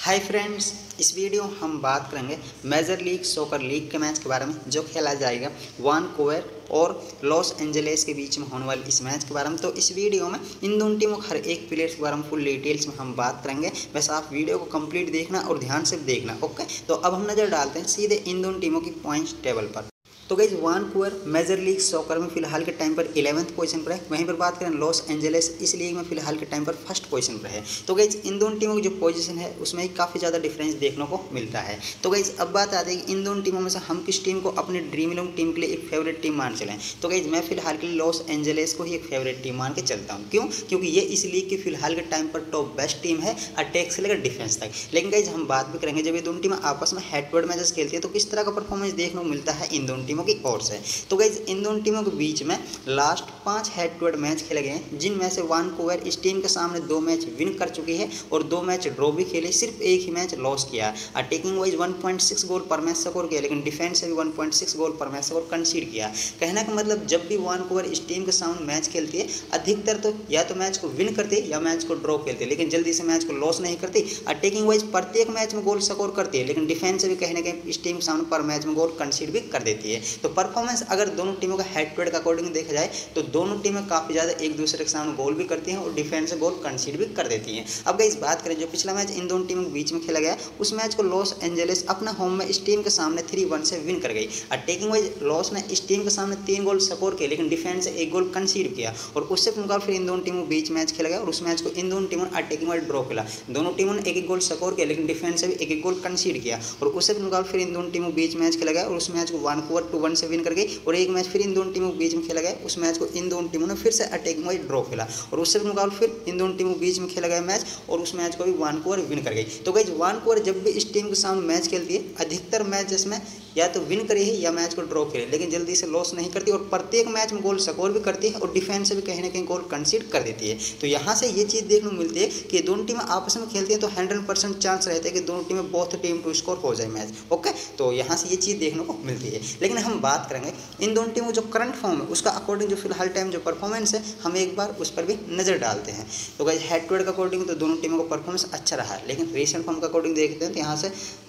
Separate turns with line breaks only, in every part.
Hi friends, इस video हम बात करेंगे मेजर लीग सॉकर लीग के मैच के बारे में जो खेला जाएगा वानकूवर और लॉस एंजलिस के बीच में होने वाले इस मैच के बारे में। तो इस वीडियो में इन दोनों टीमों के हर एक प्लेयर्स के बारे में फुल डिटेल्स में हम बात करेंगे। बस आप वीडियो को कंप्लीट देखना और ध्यान से देखना। ओके, तो अब हम नज़र डालते हैं सीधे इन दोनों टीमों की पॉइंट्स टेबल पर। तो guys Vancouver major league soccer में फिलहाल के टाइम पर 11th पोजीशन पर है। वहीं पर बात करें लॉस एंजलिस इस लीग में फिलहाल के टाइम पर फर्स्ट पोजीशन पर है। तो गाइज इन दोनों टीमों की जो पोजीशन है उसमें काफ़ी ज़्यादा डिफरेंस देखने को मिलता है। तो गाइज अब बात आती है कि इन दोनों टीमों में से हम किस टीम को अपनी ड्रीम इलेवन टीम के लिए एक फेवरेट टीम मान चलें। तो गाइज मैं फिलहाल के लिए लॉस एंजलिस को ही एक फेवरेट टीम मान के चलता हूँ। क्यों? क्योंकि ये इस लीग की फिलहाल के टाइम पर टॉप बेस्ट टीम है अटैक से लेकर डिफेंस तक। लेकिन गाइज हम बात भी करेंगे जब ये दोनों टीमें आपस में हेड टू हेड मैचेस खेलती है तो किस तरह का परफॉर्मेंस देखने को मिलता है इन दोनों टीमों की ओर से। तो गाइज इन दोनों टीमों के बीच में last 5 head to head match खेले गए हैं, जिनमें से वानकूवर इस टीम के सामने 2 मैच विन कर चुकी है और 2 मैच ड्रॉ भी खेले, सिर्फ एक ही मैच लॉस किया। अटैकिंग वाइज 1.6 गोल पर मैच स्कोर किया, लेकिन डिफेंस से भी 1.6 गोल पर मैच स्कोर कंसीड किया। कहने का मतलब जब भी वानकूवर इस टीम के सामने मैच खेलती है अधिकतर तो या तो मैच को विन करती है या मैच को ड्रॉ खेलती है, लेकिन जल्दी से मैच को लॉस नहीं करती। अटैकिंग वाइज प्रत्येक मैच में गोल स्कोर करती है, लेकिन डिफेंस से भी कहने के इस टीम के सामने पर मैच में गोल कंसीड भी कर देती है। तो परफॉर्मेंस अगर दोनों टीमों का हेड टू हेड का अकॉर्डिंग देखा जाए तो दोनों टीमें काफ़ी ज़्यादा एक दूसरे के सामने गोल भी करती हैं और डिफेंस से गोल कंसीड भी कर देती हैं। अब गाइस बात करें जो पिछला मैच इन दोनों टीमों के बीच में खेला गया उस मैच को लॉस एंजलिस अपना होम में इस टीम के सामने 3-1 से विन कर गई। अटैकिंग वाइज लॉस ने इस टीम के सामने 3 गोल स्कोर किए, लेकिन डिफेंस से 1 गोल कंसीड किया और उससे मुकाबले फिर इन दोनों टीमों के बीच मैच खेला गया और उस मैच को इन दोनों टीमों ने अटैकिंग वाइज ड्रॉ खेला। दोनों टीमों ने 1-1 गोल स्कोर किया, लेकिन डिफेंस से भी 1-1 गोल कंसीड किया और उससे मुकाबले फिर इन दोनों टीमों के बीच मैच खेला गया और उस मैच को वानकूवर 2-1 से विन कर गई और एक मैच फिर इन दोनों टीमों के बीच में खेला गया। उस मैच को इन दोनों टीमों ने फिर से अटैकिंग वाइज ड्रॉ खेला और उससे मुकाबले फिर इन दोनों टीमों के बीच में खेला गया मैच और उस मैच को भी वानकूवर विन कर गई। तो गाइस वानकूवर जब भी इस टीम के सामने मैच खेलती है अधिकतर मैच जिसमें या तो विन करे है या मैच को ड्रॉ करे, लेकिन जल्दी से लॉस नहीं करती और प्रत्येक मैच में गोल स्कोर भी करती है और डिफेंस से भी कहीं ना कहीं गोल कंसीड कर देती है। तो यहाँ से ये चीज़ देखने को मिलती है कि दोनों टीमें आपस में खेलती हैं तो 100% चांस रहता है कि दोनों टीमें बोथ टीम टू स्कोर हो जाए मैच। ओके, तो यहाँ से ये चीज़ देखने को मिलती है। लेकिन हम बात करेंगे इन दोनों टीमों जो करंट फॉर्म है उसका अकॉर्डिंग जो फिलहाल टाइम जो परफॉर्मेंस है हम एक बार उस पर भी नज़र डालते हैं। तो गाइस हेड टू हेड का अकॉर्डिंग तो दोनों टीमों का परफॉर्मेंस अच्छा रहा है, लेकिन रीसेंट फॉर्म का अकॉर्डिंग देखते हैं तो यहाँ से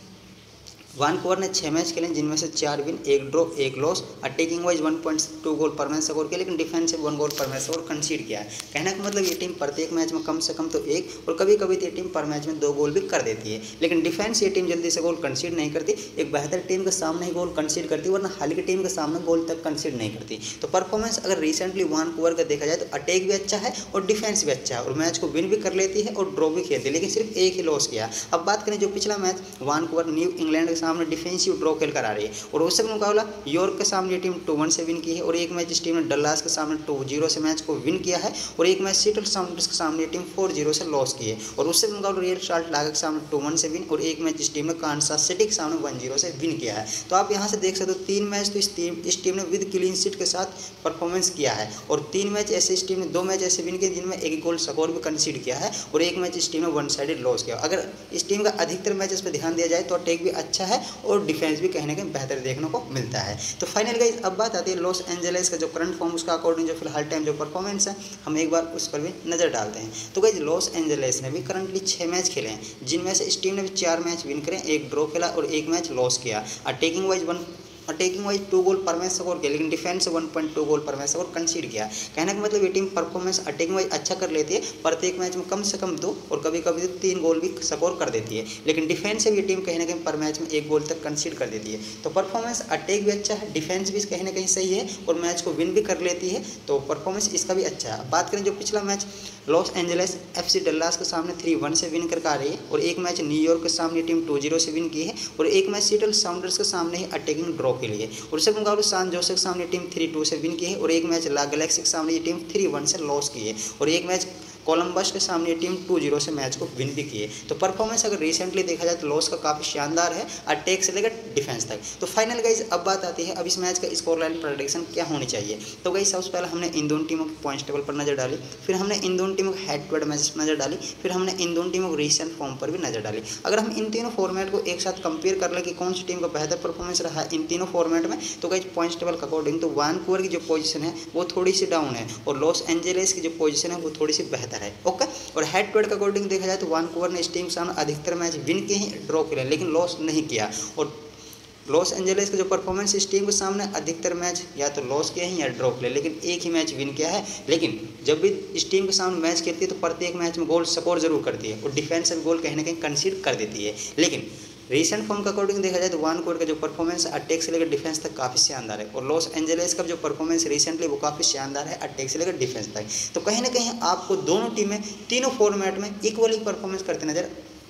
वानकूवर ने 6 मैच खेले जिनमें से 4 win 1 draw 1 loss. Attacking wise 1.2 goal पर मैच स्कोर किया, लेकिन डिफेंस से 1 गोल पर मैच स्कोर कंसीड किया है। कहने का मतलब ये टीम प्रत्येक मैच में कम से कम तो 1 और कभी कभी ये टीम पर मैच में 2 गोल भी कर देती है, लेकिन डिफेंस ये टीम जल्दी से गोल कंसीड नहीं करती। एक बेहतर टीम के सामने ही गोल कंसीड करती है, वरना हाल की टीम के सामने गोल तक कंसीड नहीं करती। तो परफॉर्मेंस अगर रिसेंटली वानकूवर का देखा जाए तो अटैक भी अच्छा है और डिफेंस भी अच्छा है और मैच को विन भी कर लेती है और ड्रॉ भी खेलती है, लेकिन सिर्फ एक ही लॉस किया। अब बात करें जो पिछला मैच वानकूवर न्यू इंग्लैंड के सामने डिफेंसिव ड्रॉ खेल कर आ रही है और उससे मुकाबला यॉर्क के सामने ये टीम 2-1 से विन की है और एक मैच इस टीम ने डल्लास के सामने 2-0 से मैच को विन किया है और एक मैच सिएटल साउंडर्स के सामने ये टीम 4-0 से लॉस की है और उससे मुकाबला रियल साल्ट लेक के सामने 2-1 से विन और एक मैच इस टीम ने कांसास सिटी के सामने 1-0 से विन किया है। तो आप यहाँ से देख सकते हो 3 मैच तो इस टीम ने विद क्लीन शीट के साथ परफॉर्मेंस किया है और 3 मैच ऐसे इस टीम ने 2 मैच ऐसे विन किए जिनमें 1 गोल स्कोर भी कंसीड किया है और एक मैच इस टीम ने 1 साइडेड लॉस किया। अगर इस टीम का अधिकतर मैचेस पर ध्यान दिया जाए तो अटैक भी अच्छा है और डिफेंस भी कहीं ना कहीं बेहतर देखने को मिलता है। तो फाइनल गाइस अब बात आती है लॉस एंजलिस का जो करंट फॉर्म उसका अकॉर्डिंग जो फिलहाल टाइम जो परफॉर्मेंस है हम एक बार उस पर भी नजर डालते हैं। तो गाइस लॉस एंजलिस ने भी करंटली 6 मैच खेले हैं जिनमें से इस टीम ने भी 4 मैच विन करे, 1 ड्रॉ खेला और 1 मैच लॉस किया। अटैकिंग वाइज 2 गोल पर मैच स्कोर किया, लेकिन डिफेंस से 1.2 गोल पर मैच स्कोर कंसीड किया। कहने का मतलब ये टीम परफॉर्मेंस अटैकिंग वाइज अच्छा कर लेती है, प्रत्येक मैच में कम से कम 2 और कभी कभी 3 गोल भी स्कोर कर देती है, लेकिन डिफेंस से भी ये टीम कहीं ना कहीं पर मैच में 1 गोल तक कंसीड कर देती है। तो परफॉर्मेंस अटैक भी अच्छा है, डिफेंस भी कहीं ना कहीं सही है और मैच को विन भी कर लेती है, तो परफॉर्मेंस इसका भी अच्छा है। बात करें जो पिछला match Los Angeles FC Dallas के सामने 3-1 से विन कर आ रही है और एक मैच न्यूयॉर्क के सामने टीम 2-0 से विन की है और एक मैच सिएटल साउंडर्स के सामने ही अटैकिंग ड्रॉ के लिए और उससे मुकाबले सान जोसे के सामने टीम 3-2 से विन की है और एक मैच ला गैलेक्सी के सामने ये टीम 3-1 से लॉस की है और एक मैच कोलंबस के सामने टीम 2-0 से मैच को विन भी की है। तो परफॉर्मेंस अगर रिसेंटली देखा जाए तो लॉस का काफ़ी शानदार है अटैक से लेकर डिफेंस तक। तो फाइनल गाइज अब बात आती है अब इस मैच का स्कोर लाइन प्रेडिक्शन क्या होनी चाहिए। तो गाइज सबसे पहले हमने इन दोनों टीमों के पॉइंट्स टेबल पर नजर डाली, फिर हमने इन दोनों टीमों के हेड टू हेड मैचेस पर नजर डाली, फिर हमने इन दोनों टीमों को रीसेंट फॉर्म पर भी नजर डाली। अगर हम इन तीनों फॉर्मेट को एक साथ कंपेयर कर ले कि कौन सी टीम का बेहतर परफॉर्मेंस रहा है इन तीनों फॉर्मेट में, तो गाइज पॉइंट्स टेबल के अकॉर्डिंग तो वैनकूवर की जो पोजीशन है वो थोड़ी सी डाउन है और लॉस एंजेलिस की जो पोजीशन है वो थोड़ी सी बेहतर है। ओके, और हेड टू हेड के अकॉर्डिंग देखा जाए तो वैनकूवर ने इस टीम के सामने अधिकतर मैच विन किए हैं, ड्रॉ किए लेकिन लॉस नहीं किया। और लॉस एंजेलिस का जो परफॉर्मेंस इस टीम के सामने अधिकतर मैच या तो लॉस किया है या ड्रॉ किया, लेकिन एक ही मैच विन किया है। लेकिन जब भी इस टीम के सामने मैच खेलती है तो प्रत्येक मैच में गोल स्कोर जरूर करती है और डिफेंसिव गोल कहीं ना कहीं कंसीड कर देती है। लेकिन रीसेंट फॉर्म के अकॉर्डिंग देखा जाए तो वैनकूवर का जो परफॉर्मेंस है अटैक से लेकर डिफेंस तक काफ़ी शानदार है और लॉस एंजेलिस का जो परफॉर्मेंस रिसेंटली वो काफ़ी शानदार है अटैक से लेकर डिफेंस तक। तो कहीं ना कहीं आपको दोनों टीमें तीनों फॉर्मेट में इक्वली परफॉर्मेंस करते नजर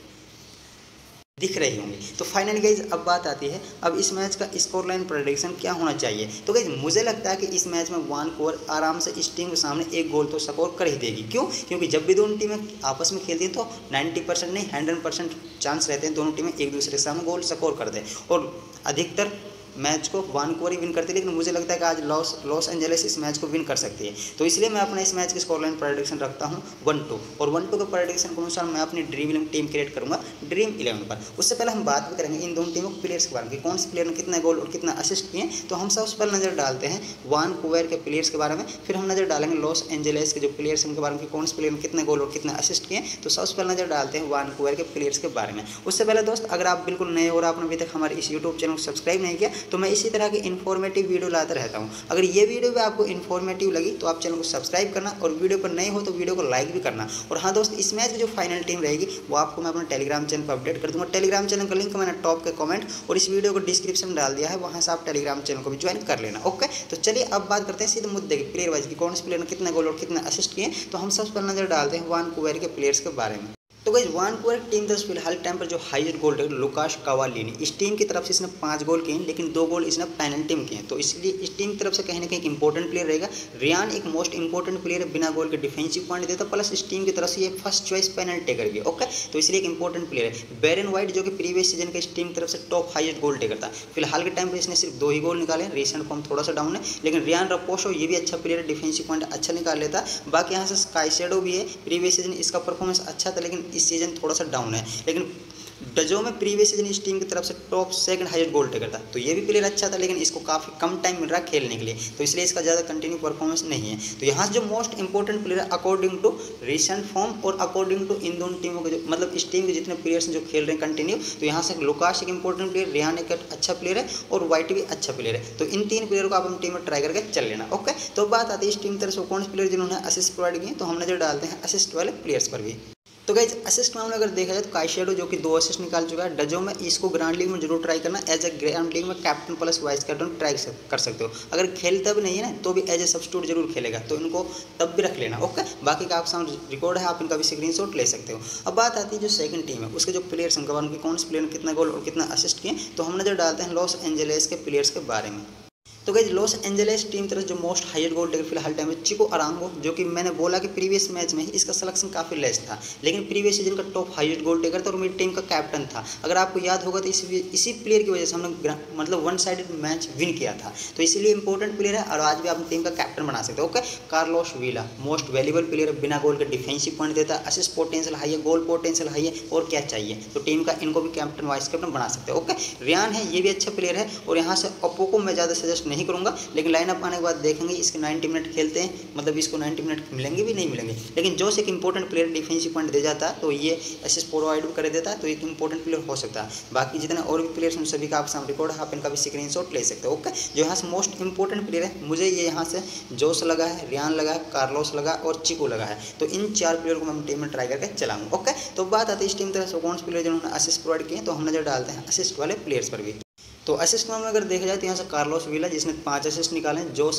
दिख रही होंगी। तो फाइनली गाइज अब बात आती है अब इस मैच का स्कोर लाइन प्रेडिक्शन क्या होना चाहिए। तो गाइज मुझे लगता है कि इस मैच में वैनकूवर आराम से इस टीम के सामने एक गोल तो स्कोर कर ही देगी। क्यों? क्योंकि जब भी दोनों टीमें आपस में खेलती हैं तो 90% नहीं 100% चांस रहते हैं दोनों टीमें एक दूसरे के सामने गोल स्कोर कर दें और अधिकतर मैच को वैनकूवर ही विन करती है। लेकिन मुझे लगता है कि आज लॉस एंजेलिस इस मैच को विन कर सकती है। तो इसलिए मैं अपना इस मैच की स्कोर लाइन प्रेडिक्शन रखता हूँ 1-2 और 1-2 के प्रेडिक्शन के अनुसार मैं अपनी ड्रीम टीम क्रिएट करूँगा ड्रीम 11 पर। उससे पहले हम बात भी करेंगे इन दोनों टीमों के प्लेयर्स के बारे में, कौन से प्लेयर ने कितना गोल और कितना असिस्ट किए। तो हम सबसे पहले नजर डालते हैं वैनकूवर के प्लेयर्स के बारे में, फिर हम नजर डालेंगे लॉस एंजेलिस के जो प्लेयर्स उनके बारे में, कौन से प्लेयर ने कितने गोल और कितना असिस्ट किए। तो सबसे पहले नजर डालते हैं वैनकूवर के प्लेयर्स के बारे में। उससे पहले दोस्त अगर आप बिल्कुल नए और आपने अभी तक हमारे इस यूट्यूब चैनल को सब्सक्राइब नहीं किया तो मैं इसी तरह की इन्फॉर्मेटिव वीडियो लाता रहता हूं। अगर ये वीडियो भी आपको इन्फॉर्मेटिव लगी तो आप चैनल को सब्सक्राइब करना और वीडियो पर नए हो तो वीडियो को लाइक भी करना। और हाँ दोस्त, इस मैच की जो फाइनल टीम रहेगी वो आपको मैं अपने टेलीग्राम चैनल पर अपडेट कर दूंगा। टेलीग्राम चैनल का लिंक मैंने टॉप के कमेंट और इस वीडियो को डिस्क्रिप्शन में डाल दिया है, वहाँ से आप टेलीग्राम चैनल को भी ज्वाइन कर लेना। ओके, तो चलिए अब बात करते हैं सीधे मुद्दे की प्लेयर वाइज की, कौन से प्लेयर ने कितना गोल और कितना असिस्ट किए। तो हम सबसे पहले नजर डालते हैं वैनकूवर के प्लेयर्स के बारे में। तो गाइस वैनकूवर टीम तरफ फिलहाल टाइम पर जो हाईएस्ट गोल है लुकास कावालिनी, इस टीम की तरफ से इसने 5 गोल किए लेकिन 2 गोल इसने पेनल्टी में किए। तो इसलिए इस टीम की तरफ से कहीं ना कहीं इंपॉर्टेंट प्लेयर रहेगा। रियान एक मोस्ट इंपॉर्टेंट प्लेयर है, बिना गोल के डिफेंसिव पॉइंट देता, प्लस इस टीम की तरफ से ये फर्स्ट चॉइस पेनल्टी टेकर भी। ओके, तो इसलिए एक इंपॉर्टेंट प्लेयर है। बेरन वाइट जो कि प्रीवियस सीजन के इस टीम की तरफ से टॉप हाईएस्ट गोल टेकर था, फिलहाल के टाइम पर इसने सिर्फ 2 ही गोल निकाले, रिसेंट फॉर्म थोड़ा सा डाउन है। लेकिन रियान रपोसो ये भी अच्छा प्लेयर है, डिफेंसिव पॉइंट अच्छा निकाल लेता। बाकी यहाँ से काइसेडो भी है, प्रीवियस सीजन इसका परफॉर्मेंस अच्छा था लेकिन इस सीजन थोड़ा सा डाउन है। लेकिन डजो में प्रीवियस सीजन इस टीम की तरफ से top second highest goal taker था, तो ये भी प्लेयर अच्छा था लेकिन इसको काफ़ी कम टाइम मिल रहा है खेलने के लिए, तो इसलिए इसका ज़्यादा कंटिन्यू परफॉर्मेंस नहीं है। तो यहाँ से जो मोस्ट इंपॉर्टेंट प्लेयर है अकॉर्डिंग टू रिसेंट फॉर्म और अकॉर्डिंग टू इन दोनों टीमों के जो मतलब इस टीम के जितने प्लेयर्स जो खेल रहे हैं कंटिन्यू, तो यहाँ से लुकास एक इंपॉर्टेंट प्लेयर, रियान एक अच्छा प्लेयर है और वाइट भी अच्छा प्लेयर है। तो इन 3 प्लेयर को आप अपनी टीम में ट्राई करके चल लेना। ओके, तो बात आती है इस टीम की तरफ से कौन से प्लेयर जिन्होंने असिस्ट प्रोवाइड किए, तो हम नजर डालते हैं असिस्ट वाले प्लेयर्स पर भी। तो गाइज असिस्ट मामले अगर देखा जाए तो काइसेडो जो कि 2 असिस्ट निकाल चुका है। डजो में इसको ग्रांड लीग में जरूर ट्राई करना, एज ए ग्रांड लीग में captain plus vice captain try कर सकते हो। अगर खेलता भी नहीं है ना तो भी एज ए सब्स्टिट्यूट जरूर खेलेगा, तो इनको तब भी रख लेना। ओके, बाकी का आप सामने रिकॉर्ड है, आप इनका भी स्क्रीनशॉट ले सकते हो। अब बात आती है जो सेकंड टीम है उसके जो प्लेयर्स हैं उनके कौन से प्लेयर ने कितना गोल और कितना असिस्ट किए, तो हम नजर डालते हैं लॉस एंजेलिस के प्लेयर्स के बारे में। तो गाइज लॉस एंजेलिस टीम तरफ जो मोस्ट हाईएस्ट गोल टेकर फिलहाल टाइम में चिको अरांगो, जो कि मैंने बोला कि प्रीवियस मैच में ही इसका सिलेक्शन काफ़ी लेस था, लेकिन प्रीवियस सीजन का टॉप हाईएस्ट गोल टेकर था और मेरी टीम का कैप्टन था। अगर आपको याद होगा तो इसी प्लेयर की वजह से हमने मतलब 1 साइडेड मैच विन किया था, तो इसीलिए इंपॉर्टेंट प्लेयर है और आज भी आप टीम का कैप्टन बना सकते हो। Okay, Carlos Vela most valuable player है, बिना गोल के डिफेंसिव पॉइंट देता है, असिस्ट पोटेंशियल हाई है, गोल पोटेंशियल हाई है, और क्या चाहिए। तो टीम का इनको भी कैप्टन वाइस कैप्टन बना सकते हो। ओके, रियान है ये भी अच्छा प्लेयर है और यहाँ से ओप्पो को मैं ज़्यादा सजेस्ट नहीं करूँगा, लेकिन लाइनअप आने के बाद देखेंगे इसके 90 मिनट खेलते हैं, मतलब इसको 90 मिनट मिलेंगे भी नहीं मिलेंगे। लेकिन जो एक इंपॉर्टेंट प्लेयर डिफेंसिव पॉइंट दे जाता है तो ये असिस्ट प्रोवाइड भी कर देता है, तो एक इंपॉर्टेंट प्लेयर हो सकता है। बाकी जितने और भी प्लेयर्स उन सभी का आप सामने रिकॉर्ड है, आप इनका भी स्क्रीनशॉट ले सकते हो। ओके, जो यहाँ से मोस्ट इंपॉर्टेंट प्लेयर है मुझे ये यहाँ से जोस लगा है, रियान लगा है, कार्लोस लगा और चिको लगा है, तो इन 4 प्लेयर को मैं टीम में ट्राई करके चलाऊंगा। ओके, तो बात आती है इस टीम तरह से कौन से प्लेयर जिन्होंने असिस्ट प्रोवाइड किए, तो हम नजर डालते हैं असिस्ट वाले प्लेयर्स पर भी। तो असिस्ट में अगर देखा जाए तो यहाँ से कार्लोस वीला जिसने 5 असिस्ट निकाले हैं, जोस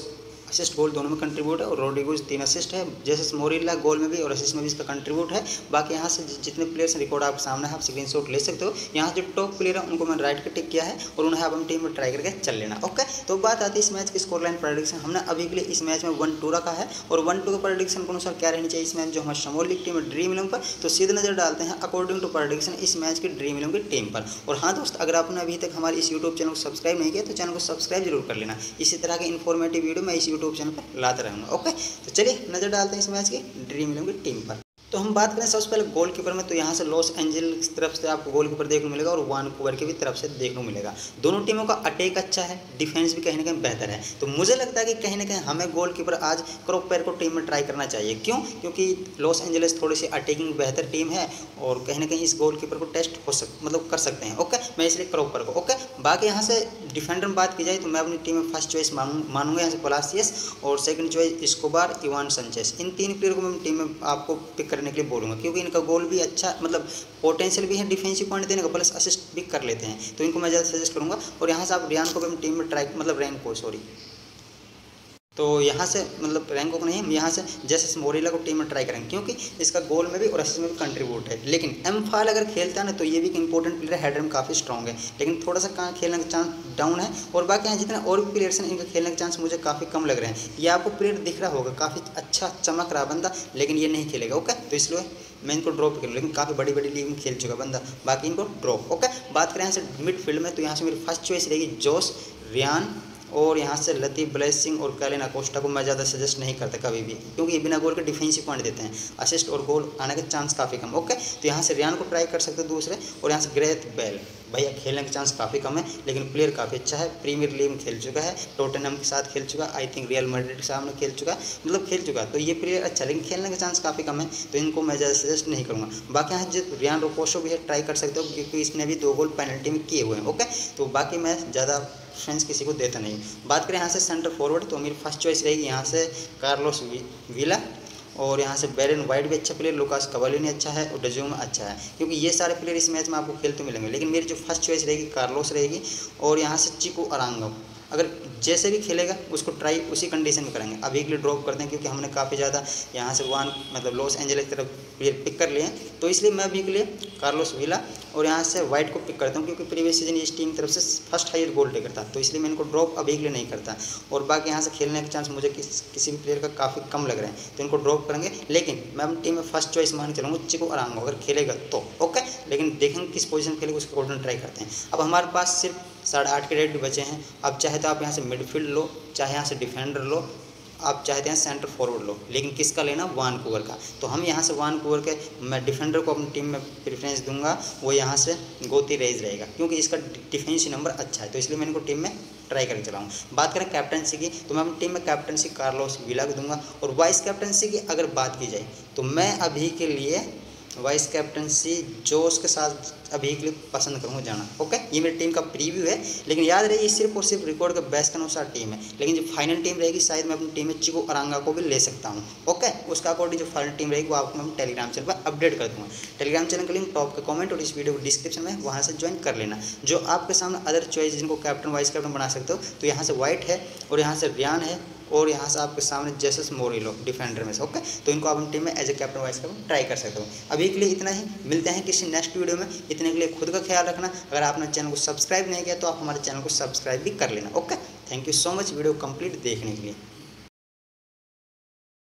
असिस्ट गोल दोनों में कंट्रीब्यूट है और रोड्रिगोज 3 असिस्ट है। जेसस मोरिल्ला गोल में भी और असिस्ट में भी इसका कंट्रीब्यूट है। बाकी यहाँ से जितने प्लेयर्स रिकॉर्ड आपके सामने है, आप स्क्रीनशॉट ले सकते हो। यहाँ जो टॉप प्लेयर है उनको मैंने राइट पे टिक किया है और उन्हें आप अपनी टीम में ट्राई करके चल लेना। ओके, तो बात आती है इस मैच की स्कोर लाइन प्रेडिक्शन। हमने अभी के लिए इस मैच में 1-2 रखा है और 1-2 के प्रेडिक्शन के अनुसार क्या रहनी चाहिए इस मैच जो हमारी स्मॉल लीग टीम है ड्रीम 11 पर, तो सीधे नजर डालते हैं अकॉर्डिंग टू प्रेडिक्शन इस मैच की ड्रीम 11 की टीम पर। और हाँ दोस्त, अगर आपने अभी तक हमारे इस यूट्यूब चैनल को सब्सक्राइब नहीं किया तो चैनल को सब्सक्राइब जरूर कर लेना। इसी तरह के इन्फॉर्मेटिव वीडियो मैं इस यूट्यूब चैनल पर लाता रहूँगा। ओके, तो चलिए नजर डालते हैं इस मैच की ड्रीम 11 की टीम पर। तो हम बात करें सबसे पहले गोलकीपर में, तो यहाँ से लॉस एंजल्स की तरफ से आपको गोलकीपर देखने को मिलेगा और वैनकूवर की भी तरफ से देखने को मिलेगा। दोनों टीमों का अटैक अच्छा है, डिफेंस भी कहीं ना कहीं बेहतर है। तो मुझे लगता है कि कहीं ना कहीं हमें गोलकीपर आज क्रॉकपेयर को टीम में ट्राई करना चाहिए। क्यों? क्योंकि लॉस एंजल्स थोड़ी सी अटैकिंग बेहतर टीम है और कहीं ना कहीं इस गोलकीपर को टेस्ट मतलब कर सकते हैं। ओके, मैं इसलिए क्रॉकपेयर को। ओके, बाकी यहाँ से डिफेंडर में बात की जाए तो मैं अपनी टीम में फर्स्ट चॉइस मानूंगा यहाँ से पलासियस और second choice Escobar, Ivan Sanchez. इन 3 प्लेयर को मैं टीम में आपको पिक करने के लिए बोलूँगा क्योंकि इनका गोल भी अच्छा मतलब पोटेंशियल भी है डिफेंसिव पॉइंट देने का, प्लस असिस्ट भी कर लेते हैं, तो इनको मैं ज़्यादा सजेस्ट करूँगा। और यहाँ से आप रियान को भी अपनी टीम में ट्राई मतलब रैंक को तो यहाँ से मतलब रैंको को नहीं, हम यहाँ से जैसे मोरिल्ला को टीम में ट्राई करेंगे क्योंकि इसका गोल में भी और असिस्ट में भी कंट्रीब्यूट है। लेकिन एम्फाल अगर खेलता है ना तो ये भी एक इंपॉर्टेंट प्लेयर है, हेडर में काफ़ी स्ट्रॉन्ग है, लेकिन थोड़ा सा कहाँ खेलने का चांस डाउन है। और बाकी यहाँ जितने और भी प्लेयर्स हैं इनके खेलने के चांस मुझे काफ़ी कम लग रहे हैं। ये आपको प्लेयर दिख रहा होगा काफ़ी अच्छा चमक रहा बंदा, लेकिन ये नहीं खेलेगा। ओके, तो इसलिए मैं इनको ड्रॉप करूँ, लेकिन काफ़ी बड़ी बड़ी लीग में खेल चुका बंदा, बाकी इनको ड्रॉप। ओके, बात करें यहाँ से मिडफील्ड में, तो यहाँ से मेरी फर्स्ट चॉइस रहेगी जोश, रियान और यहाँ से लतीफ़ ब्लेसिंग और कैलिन अकोस्टा को मैं ज़्यादा सजेस्ट नहीं करता कभी भी, क्योंकि ये बिना गोल के डिफेंसिव पॉइंट देते हैं, असिस्ट और गोल आने के चांस काफ़ी कम। ओके, तो यहाँ से रियान को ट्राई कर सकते हो दूसरे। और यहाँ से ग्रेथ बेल, भैया खेलने के चांस काफ़ी कम है लेकिन प्लेयर काफ़ी अच्छा है, प्रीमियर लीग में खेल चुका है, टोटनहम के साथ खेल चुका, आई थिंक रियल मैड्रिड के सामने खेल चुका, मतलब खेल चुका, तो ये प्लेयर अच्छा है लेकिन खेलने के चांस काफ़ी कम है, तो इनको मैं ज़्यादा सजेस्ट नहीं करूँगा। बाकी यहाँ जो रियान रोकोशो भी है ट्राई कर सकते हो क्योंकि इसने भी 2 गोल पेनल्टी में किए हुए हैं। ओके, तो बाकी मैं ज़्यादा फ्रेंड्स किसी को देता नहीं। बात करें यहाँ से सेंटर फॉरवर्ड, तो मेरी फर्स्ट चॉइस रहेगी यहाँ से कार्लोस वीला और यहाँ से बेरन वाइट भी अच्छा प्लेयर, लुकास कवालिनी अच्छा है और डजूमा अच्छा है, क्योंकि ये सारे प्लेयर इस मैच में आपको खेलते मिलेंगे। लेकिन मेरी जो फर्स्ट चॉइस रहेगी कार्लोस रहेगी और यहाँ से चिको अरांगो, अगर जैसे भी खेलेगा उसको ट्राई उसी कंडीशन में करेंगे। अभी के लिए ड्रॉप करते हैं क्योंकि हमने काफ़ी ज़्यादा यहाँ से मतलब लॉस एंजल्स की तरफ प्लेयर पिक कर लिए हैं, तो इसलिए मैं अभी के लिए कार्लोस वीला और यहाँ से वाइट को पिक करता हूँ क्योंकि प्रीवियस सीजन इस टीम की तरफ से फर्स्ट हाईएस्ट गोल टेकर था, तो इसलिए मैं इनको ड्रॉप अभी के लिए नहीं करता। और बाकी यहाँ से खेलने के चांस मुझे किसी भी प्लेयर का काफ़ी कम लग रहे हैं, तो इनको ड्रॉप करेंगे। लेकिन मैं अपनी टीम में फर्स्ट चॉइस मान के चलूँगा चिको अरांगो, अगर खेलेगा तो। ओके, लेकिन देखेंगे किस पोजीशन खेलेगा उसके अकॉर्डिंग ट्राई करते हैं। अब हमारे पास सिर्फ 8.5 के रेट बचे हैं। अब चाहे तो आप यहाँ से मिडफील्ड लो, चाहे यहाँ से डिफेंडर लो, आप चाहते हैं सेंटर फॉरवर्ड लो, लेकिन किसका लेना? वैनकूवर का। तो हम यहाँ से वैनकूवर के मैं डिफेंडर को अपनी टीम में प्रेफरेंस दूंगा, वो यहाँ से गोती रेज रहेगा क्योंकि इसका डिफेंसिव नंबर अच्छा है, तो इसलिए मैं इनको टीम में ट्राई करके चलाऊँ। बात करें कैप्टनसी की, तो मैं अपनी टीम में कैप्टनसी कार्लोस वीला को दूंगा। और वाइस कैप्टनसी की अगर बात की जाए तो मैं अभी के लिए वाइस कैप्टनसी जोश के साथ अभी के लिए पसंद करूँगा जाना। ओके, ये मेरी टीम का प्रीव्यू है, लेकिन याद रहे ये सिर्फ और सिर्फ रिकॉर्ड के बेस्ट के अनुसार टीम है, लेकिन जो फाइनल टीम रहेगी शायद मैं अपनी टीम में चिको अरांगा को भी ले सकता हूँ। ओके, उसका अकॉर्डिंग जो फाइनल टीम रहेगी वो आपको मैं टेलीग्राम चैनल पर अपडेट कर दूँगा। टेलीग्राम चैनल का लिंक टॉप के कमेंट और इस वीडियो को डिस्क्रिप्शन में, वहाँ से ज्वाइन कर लेना। जो आपके सामने अदर चॉइस जिनको कैप्टन वाइस कैप्टन बना सकते हो, तो यहाँ से वाइट है और यहाँ से रियान है और यहाँ से आपके सामने जेसस मोरिल्ला डिफेंडर में से। ओके, तो इनको आप अपनी टीम में as a captain vice captain try कर सकते हो। अभी के लिए इतना ही, मिलते हैं किसी नेक्स्ट वीडियो में। इतने के लिए खुद का ख्याल रखना। अगर आपने चैनल को सब्सक्राइब नहीं किया तो आप हमारे चैनल को सब्सक्राइब भी कर लेना। Okay, thank you so much video complete देखने के लिए।